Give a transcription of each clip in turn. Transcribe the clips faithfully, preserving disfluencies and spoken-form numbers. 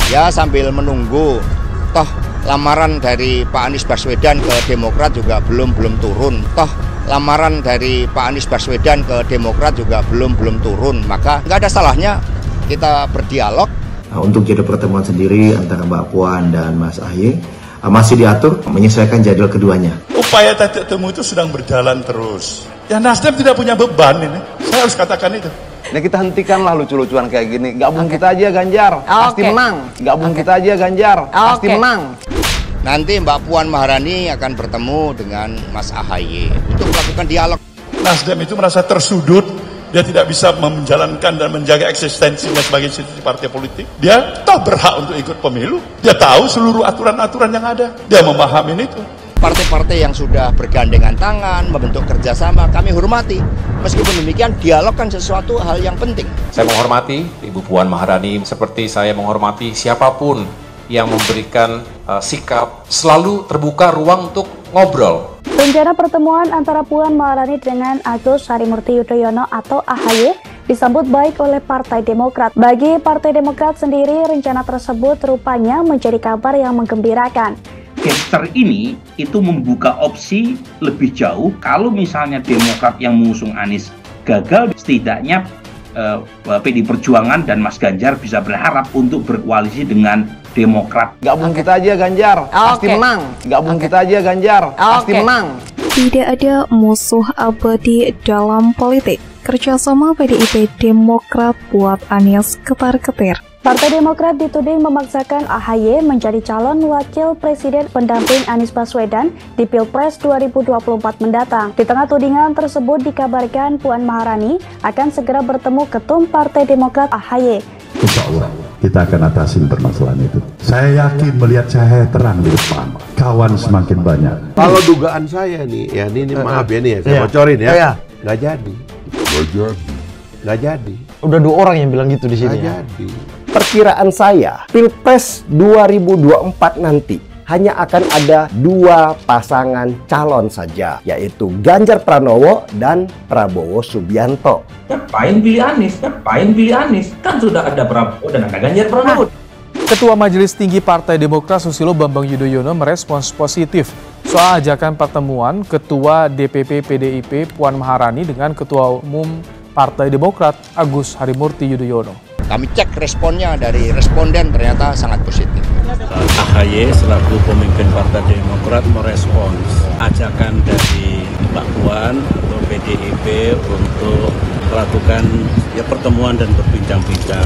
Ya sambil menunggu, toh lamaran dari Pak Anies Baswedan ke Demokrat juga belum belum turun. Toh lamaran dari Pak Anies Baswedan ke Demokrat juga belum belum turun. Maka nggak ada salahnya kita berdialog. Nah, untuk jadwal pertemuan sendiri antara Mbak Puan dan Mas Ahaye masih diatur menyesuaikan jadwal keduanya. Upaya titik temu itu sedang berjalan terus. Ya Nasdem tidak punya beban ini. Saya harus katakan itu. Nah kita hentikanlah lucu-lucuan kayak gini. Gabung okay. kita aja Ganjar, oh, pasti okay. menang. Gabung okay. kita aja Ganjar, oh, pasti okay. menang. Nanti Mbak Puan Maharani akan bertemu dengan Mas Ahaye untuk melakukan dialog. Nasdem itu merasa tersudut. Dia tidak bisa menjalankan dan menjaga eksistensinya sebagai institusi partai politik. Dia toh berhak untuk ikut pemilu. Dia tahu seluruh aturan-aturan yang ada. Dia memahami itu. Partai-partai yang sudah bergandengan tangan, membentuk kerjasama, kami hormati. Meskipun demikian, dialog kan sesuatu hal yang penting. Saya menghormati Ibu Puan Maharani seperti saya menghormati siapapun yang memberikan uh, sikap selalu terbuka ruang untuk ngobrol. Rencana pertemuan antara Puan Maharani dengan Agus Harimurti Yudhoyono atau Ahaye disambut baik oleh Partai Demokrat. Bagi Partai Demokrat sendiri, rencana tersebut rupanya menjadi kabar yang menggembirakan. Gesture ini itu membuka opsi lebih jauh kalau misalnya Demokrat yang mengusung Anies gagal, setidaknya eh, P D I Perjuangan dan Mas Ganjar bisa berharap untuk berkoalisi dengan Demokrat. Gabung okay. kita aja Ganjar, oh, pasti okay. menang. Gabung okay. kita aja Ganjar, oh, pasti okay. menang. Tidak ada musuh abadi dalam politik. Kerjasama P D I P Demokrat buat Anies ketar-ketir. Partai Demokrat dituding memaksakan Ahaye menjadi calon wakil presiden pendamping Anies Baswedan di Pilpres dua ribu dua puluh empat mendatang. Di tengah tudingan tersebut dikabarkan Puan Maharani akan segera bertemu Ketum Partai Demokrat Ahaye. Insya Allah kita akan atasin permasalahan itu. Saya yakin melihat cahaya terang di depan. Kawan semakin banyak. Kalau dugaan saya nih, ya ini, ini uh, maaf ya nih ya, saya iya. bocorin ya. Iya. Nggak jadi. Nggak jadi. Nggak jadi. Udah dua orang yang bilang gitu di sini. Nggak ya? jadi. Perkiraan saya, Pilpres dua ribu dua puluh empat nanti hanya akan ada dua pasangan calon saja, yaitu Ganjar Pranowo dan Prabowo Subianto. Ngapain pilih Anies? Ngapain pilih Anies? Kan sudah ada Prabowo dan ada Ganjar Pranowo. Ketua Majelis Tinggi Partai Demokrat Susilo Bambang Yudhoyono merespons positif soal ajakan pertemuan Ketua D P P P D I P Puan Maharani dengan Ketua Umum Partai Demokrat Agus Harimurti Yudhoyono. Kami cek responnya dari responden ternyata sangat positif. Ahaye selaku pemimpin Partai Demokrat merespons ajakan dari Mbak Puan untuk P D I P untuk melakukan ya pertemuan dan berbincang-bincang.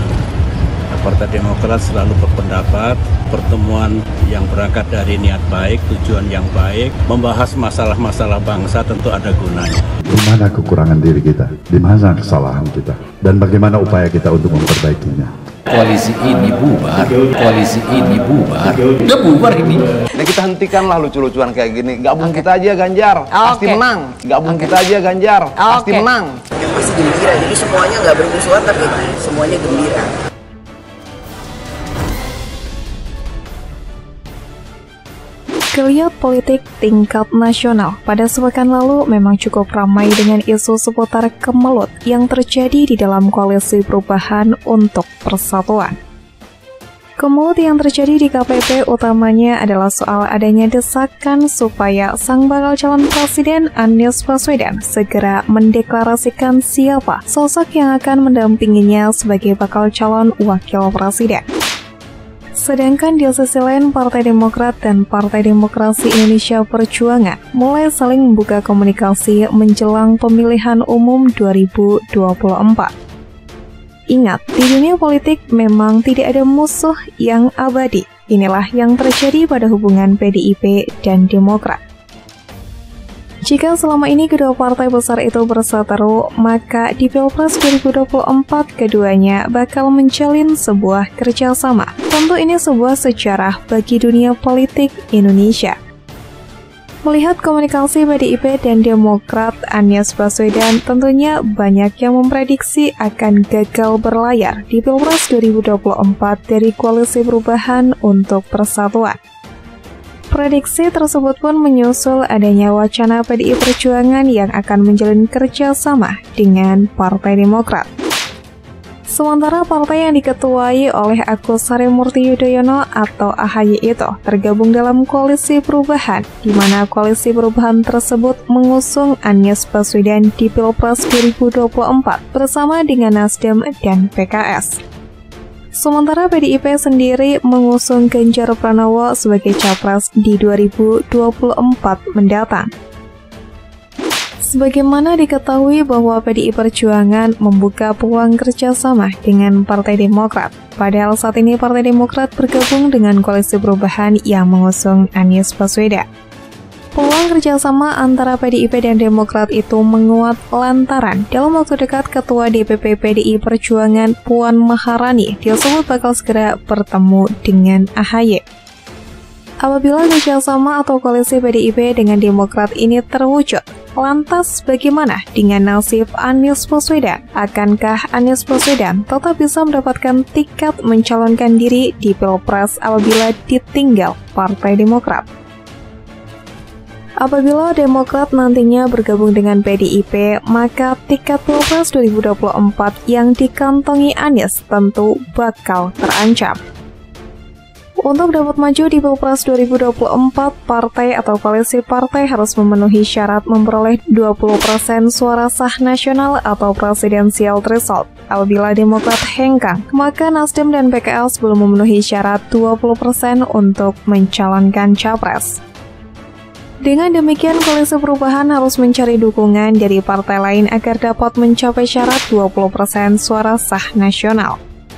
Partai Demokrat selalu berpendapat pertemuan yang berangkat dari niat baik, tujuan yang baik, membahas masalah-masalah bangsa tentu ada gunanya. Di mana kekurangan diri kita, di mana kesalahan kita, dan bagaimana upaya kita untuk memperbaikinya. Koalisi ini bubar, koalisi ini bubar, udah bubar ini. Nah kita hentikanlah lucu-lucuan kayak gini. Gabung okay. kita aja Ganjar, oh, pasti okay. menang. Gabung okay. kita aja Ganjar, oh, pasti okay. menang. Yang pasti gembira, jadi semuanya nggak bermusuhan tapi semuanya gembira. Geliat politik tingkat nasional pada sepekan lalu memang cukup ramai dengan isu seputar kemelut yang terjadi di dalam koalisi perubahan untuk persatuan. Kemelut yang terjadi di K P P utamanya adalah soal adanya desakan supaya sang bakal calon presiden Anies Baswedan segera mendeklarasikan siapa sosok yang akan mendampinginya sebagai bakal calon wakil presiden. Sedangkan di sisi lain, Partai Demokrat dan Partai Demokrasi Indonesia Perjuangan mulai saling membuka komunikasi menjelang pemilihan umum dua ribu dua puluh empat. Ingat, di dunia politik memang tidak ada musuh yang abadi. Inilah yang terjadi pada hubungan P D I P dan Demokrat. Jika selama ini kedua partai besar itu berseteru, maka di Pilpres dua ribu dua puluh empat keduanya bakal menjalin sebuah kerjasama. Tentu ini sebuah sejarah bagi dunia politik Indonesia. Melihat komunikasi P D I P dan Demokrat, Anies Baswedan tentunya banyak yang memprediksi akan gagal berlayar di Pilpres dua ribu dua puluh empat dari Koalisi Perubahan untuk Persatuan. Prediksi tersebut pun menyusul adanya wacana P D I Perjuangan yang akan menjalin kerjasama dengan Partai Demokrat. Sementara partai yang diketuai oleh Agus Harimurti Yudhoyono atau A H Y itu tergabung dalam koalisi perubahan, di mana koalisi perubahan tersebut mengusung Anies Baswedan di Pilpres dua ribu dua puluh empat bersama dengan Nasdem dan P K S. Sementara P D I P sendiri mengusung Ganjar Pranowo sebagai capres di dua ribu dua puluh empat mendatang. Sebagaimana diketahui bahwa P D I Perjuangan membuka peluang kerjasama dengan Partai Demokrat. Padahal saat ini Partai Demokrat bergabung dengan Koalisi Perubahan yang mengusung Anies Baswedan. Peluang kerjasama antara P D I P dan Demokrat itu menguat lantaran dalam waktu dekat Ketua D P P P D I Perjuangan Puan Maharani disebut bakal segera bertemu dengan A H Y. Apabila kerjasama atau koalisi P D I P dengan Demokrat ini terwujud, lantas bagaimana dengan nasib Anies Baswedan? Akankah Anies Baswedan tetap bisa mendapatkan tiket mencalonkan diri di Pilpres apabila ditinggal Partai Demokrat? Apabila Demokrat nantinya bergabung dengan P D I P, maka tiket Pilpres dua ribu dua puluh empat yang dikantongi Anies tentu bakal terancam. Untuk dapat maju di Pilpres dua ribu dua puluh empat, partai atau koalisi partai harus memenuhi syarat memperoleh dua puluh persen suara sah nasional atau presidensial threshold. Apabila Demokrat hengkang, maka Nasdem dan P K S belum memenuhi syarat dua puluh persen untuk mencalonkan capres. Dengan demikian, koalisi perubahan harus mencari dukungan dari partai lain agar dapat mencapai syarat dua puluh persen suara sah nasional.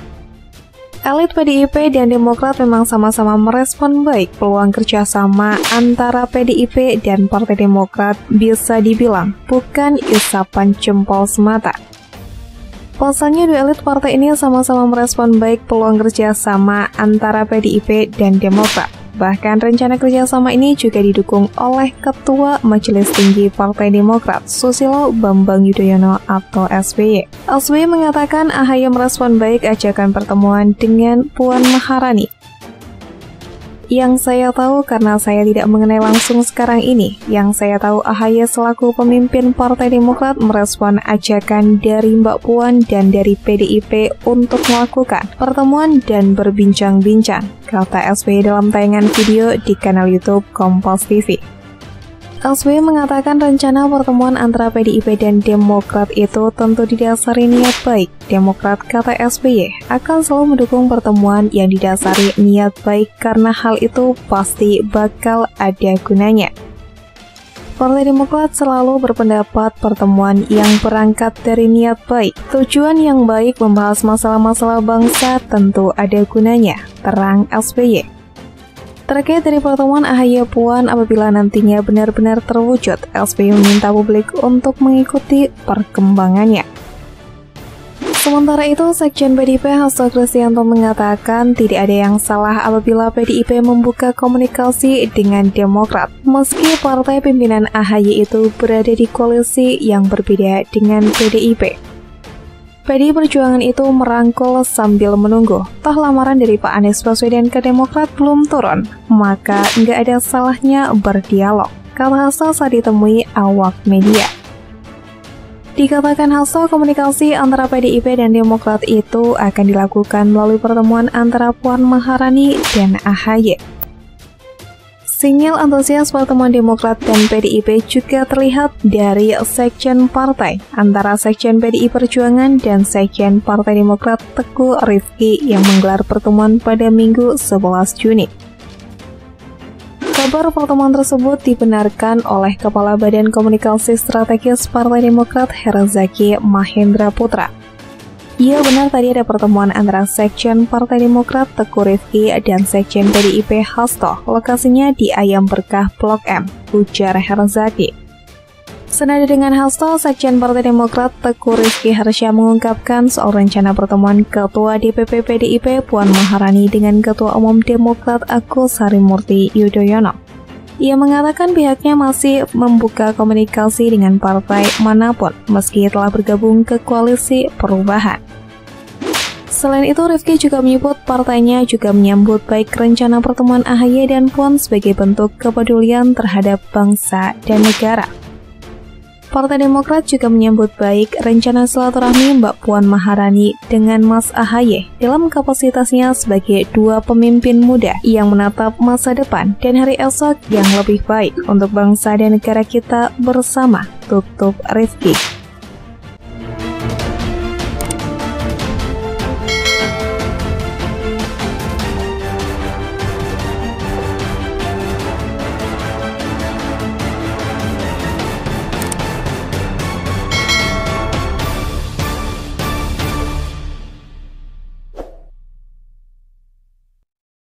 Elit P D I P dan Demokrat memang sama-sama merespon baik peluang kerjasama antara P D I P dan Partai Demokrat bisa dibilang bukan isapan jempol semata. Pasalnya dua elit partai ini sama-sama merespon baik peluang kerjasama antara P D I P dan Demokrat. Bahkan rencana kerjasama ini juga didukung oleh Ketua Majelis Tinggi Partai Demokrat, Susilo Bambang Yudhoyono atau S B Y. S B Y mengatakan A H Y merespon baik ajakan pertemuan dengan Puan Maharani. Yang saya tahu karena saya tidak mengenai langsung sekarang ini, yang saya tahu A H Y selaku pemimpin Partai Demokrat merespon ajakan dari Mbak Puan dan dari P D I P untuk melakukan pertemuan dan berbincang-bincang, kata S B Y dalam tayangan video di kanal YouTube Kompas T V. S B Y mengatakan rencana pertemuan antara P D I P dan Demokrat itu tentu didasari niat baik. Demokrat, kata S B Y, akan selalu mendukung pertemuan yang didasari niat baik karena hal itu pasti bakal ada gunanya. Partai Demokrat selalu berpendapat pertemuan yang berangkat dari niat baik, tujuan yang baik membahas masalah-masalah bangsa tentu ada gunanya, terang S B Y. Terkait dari pertemuan A H Y Puan apabila nantinya benar-benar terwujud, S B Y meminta publik untuk mengikuti perkembangannya. Sementara itu, Sekjen P D I P Hasto Kristianto mengatakan tidak ada yang salah apabila P D I P membuka komunikasi dengan Demokrat, meski partai pimpinan A H Y itu berada di koalisi yang berbeda dengan P D I P. P D I Perjuangan itu merangkul sambil menunggu. Toh lamaran dari Pak Anies Baswedan ke Demokrat belum turun, maka nggak ada salahnya berdialog, kata Hasto saat ditemui awak media. Dikatakan Hasto, komunikasi antara P D I P dan Demokrat itu akan dilakukan melalui pertemuan antara Puan Maharani dan A H Y. Sinyal antusias pertemuan Demokrat dan P D I P juga terlihat dari Sekjen Partai antara Sekjen P D I Perjuangan dan Sekjen Partai Demokrat Teguh Rifki yang menggelar pertemuan pada Minggu sebelas Juni. Kabar pertemuan tersebut dibenarkan oleh Kepala Badan Komunikasi Strategis Partai Demokrat Herzaki Mahendra Putra. Iya benar, tadi ada pertemuan antara Sekjen Partai Demokrat Teguh Rifki dan Sekjen P D I P Hasto, lokasinya di Ayam Berkah Blok M, ujar Herzaki. Senada dengan Hasto, Sekjen Partai Demokrat Teguh Rifki Harsha mengungkapkan soal rencana pertemuan Ketua D P P P D I P Puan Maharani dengan Ketua Umum Demokrat Agus Harimurti Yudhoyono. Ia mengatakan pihaknya masih membuka komunikasi dengan partai manapun meski telah bergabung ke koalisi perubahan. Selain itu, Rifki juga menyebut partainya juga menyambut baik rencana pertemuan A H Y dan Puan sebagai bentuk kepedulian terhadap bangsa dan negara. Partai Demokrat juga menyambut baik rencana silaturahmi Mbak Puan Maharani dengan Mas A H Y dalam kapasitasnya sebagai dua pemimpin muda yang menatap masa depan dan hari esok yang lebih baik untuk bangsa dan negara kita bersama. Tutup Rifki.